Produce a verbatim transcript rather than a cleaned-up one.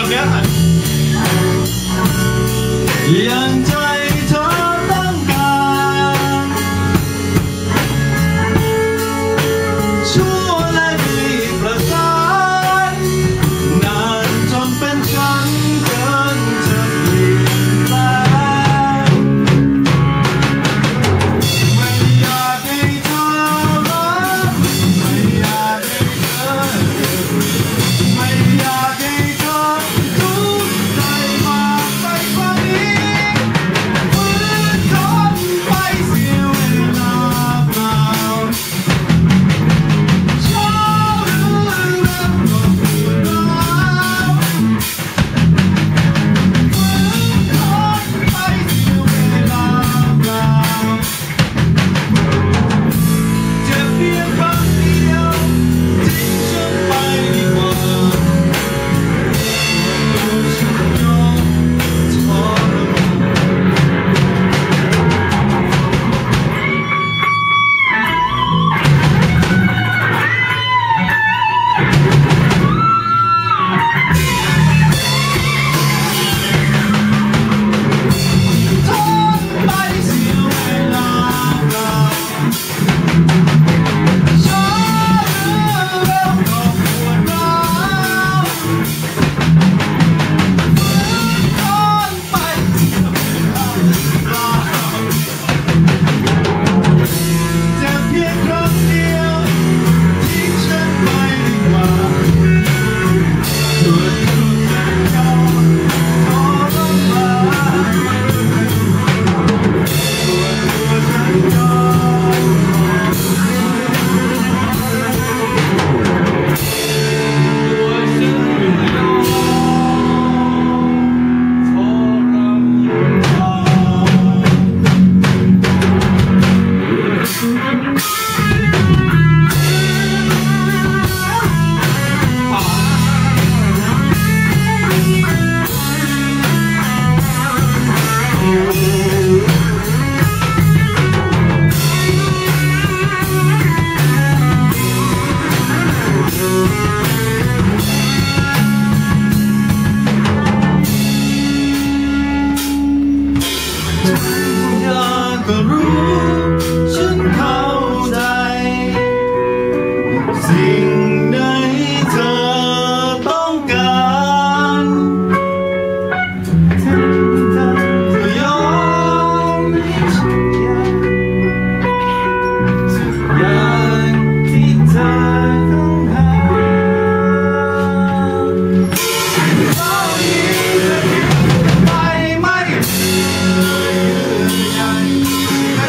แบบเนี้ยยังใจเธอต้องการชั่วและดีประสานนานจนเป็นฉันเกินจะเปลี่ยนแปลงไม่อยากให้เธอรักไม่อยากให้เธอไม่อยากให้เธอทุกข์ใจมากไปกว่านี้ฝืนทนไปเสียเวลาเปล่าชอบหรือรักก็ปวดร้าวฝืนทนไปเสียเวลาเปล่าเจ็บเพียงครั้งเดียวทิ้งฉันไปดีกว่าฉันยอมทรมานทนไปเสียเวลาเปล่าช้าหรือเร็วก็ปวดร้าวฝืนทนไปเสียเวลาเปล่าเจ็บเพียงครั้งเดียวทิ้งฉันไปดีกว่าตัวตัวฉันยอมทรมานตัวตัวฉันยอมตัวฉันยอมทรมานทุกอย่างก็รู้ฉันเข้าใจสิ่งใดเธอต้องการทั้งเธอก็ยอมให้ทุกอย่างทุกอย่างที่เธอต้องการตอนนี้เธออยู่ไปไม่เหนื่อยใหญ่แม้